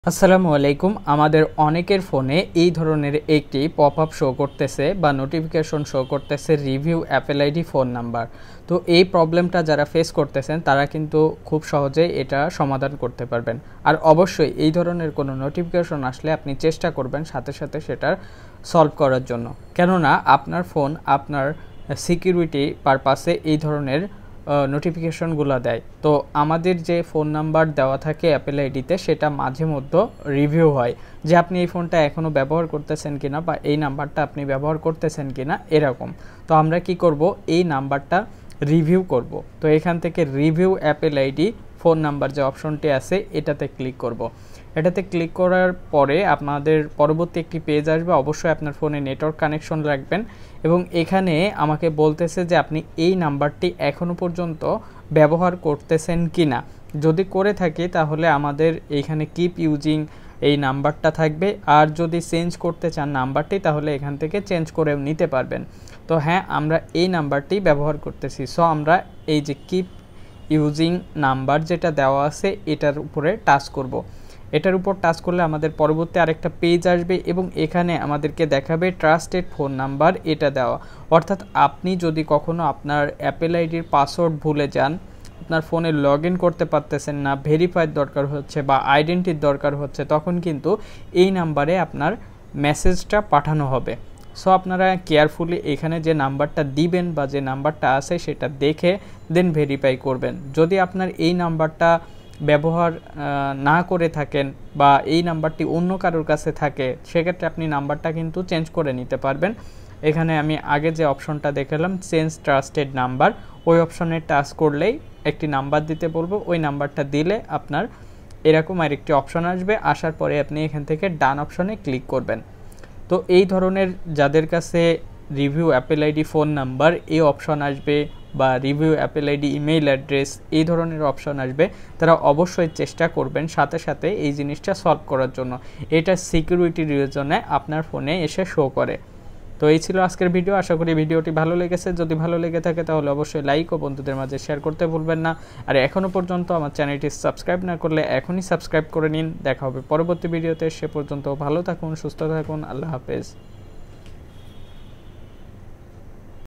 আসসালামু আলাইকুম। আমাদের অনেকের ফোনে এই ধরনের একটি পপআপ শো করতেছে বা নোটিফিকেশন শো করতেছে review Apple ID phone number. তো এই প্রবলেমটা যারা ফেস করতেছেন তারা কিন্তু খুব সহজেই এটা সমাধান করতে পারবেন। আর অবশ্যই এই ধরনের কোনো নোটিফিকেশন আসলে আপনি চেষ্টা করবেন সাথে সাথে সেটার সলভ করার জন্য, কেননা আপনার ফোন আপনার সিকিউরিটি পারপাসে এই ধরনের নোটিফিকেশনগুলো দেয়। তো আমাদের যে ফোন নাম্বার দেওয়া থাকে অ্যাপেল আইডিতে সেটা মাঝে মধ্যে রিভিউ হয় যে আপনি এই ফোনটা এখনও ব্যবহার করতেছেন কিনা বা এই নাম্বারটা আপনি ব্যবহার করতেছেন কিনা এরকম। তো আমরা কি করব, এই নাম্বারটা রিভিউ করব। তো এখান থেকে review Apple ID phone number যে অপশনটি আছে এটাতে ক্লিক করব। এটাতে ক্লিক করার পরে আপনাদের পরবর্তী একটি পেজ আসবে। অবশ্যই আপনার ফোনে নেটওয়ার্ক কানেকশন রাখবেন এবং এখানে আমাকে বলতেছে যে আপনি এই নাম্বারটি এখনও পর্যন্ত ব্যবহার করতেছেন কি না। যদি করে থাকি তাহলে আমাদের এইখানে কিপ ইউজিং এই নাম্বারটা থাকবে, আর যদি চেঞ্জ করতে চান নাম্বারটি তাহলে এখান থেকে চেঞ্জ করে নিতে পারবেন। তো হ্যাঁ, আমরা এই নাম্বারটি ব্যবহার করতেছি। সো আমরা এই যে কিপ ইউজিং নাম্বার যেটা দেওয়া আছে এটার উপরে টাচ করব। এটার উপর টাচ করলে আমাদের পরবর্তী আরেকটা পেজ আসবে এবং এখানে আমাদেরকে দেখাবে ট্রাস্টেড ফোন নাম্বার এটা দেওয়া। অর্থাৎ আপনি যদি কখনো আপনার অ্যাপেল আইডির পাসওয়ার্ড ভুলে যান, আপনার ফোনে লগ ইন করতে পারতেছেন না, ভেরিফাইড দরকার হচ্ছে বা আইডেন্টিটির দরকার হচ্ছে, তখন কিন্তু এই নাম্বারে আপনার মেসেজটা পাঠানো হবে। সো আপনারা কেয়ারফুলি এখানে যে নাম্বারটা দিবেন বা যে নাম্বারটা আছে সেটা দেখে দেন ভেরিফাই করবেন। যদি আপনার এই নাম্বারটা ব্যবহার না করে থাকেন বা এই নাম্বারটি অন্য কারোর কাছে থাকে, সেক্ষেত্রে আপনি নাম্বারটা কিন্তু চেঞ্জ করে নিতে পারবেন। এখানে আমি আগে যে অপশনটা দেখালাম চেঞ্জ ট্রাস্টেড নাম্বার, ওই অপশনে টাচ করলেই একটি নাম্বার দিতে বলবো। ওই নাম্বারটা দিলে আপনার এরকম আরেকটি অপশন আসবে, আসার পরে আপনি এখান থেকে ডান অপশনে ক্লিক করবেন। তো এই ধরনের যাদের কাছে review Apple ID phone number এই অপশন আসবে বা review Apple ID email address এই ধরনের অপশন আসবে, তারা অবশ্যই চেষ্টা করবেন সাথে সাথে এই জিনিসটা সলভ করার জন্য। এটা সিকিউরিটি রিজনে আপনার ফোনে এসে শো করে। তো এই ছিল আজকের ভিডিও। আশা করি ভিডিওটি ভালো লেগেছে। যদি ভালো লেগে থাকে তাহলে অবশ্যই লাইক ও বন্ধুদের মাঝে শেয়ার করতে ভুলবেন না। আর এখনও পর্যন্ত আমার চ্যানেলটি সাবস্ক্রাইব না করলে এখনই সাবস্ক্রাইব করে নিন। দেখা হবে পরবর্তী ভিডিওতে। সে পর্যন্ত ভালো থাকুন, সুস্থ থাকুন। আল্লাহ হাফেজ।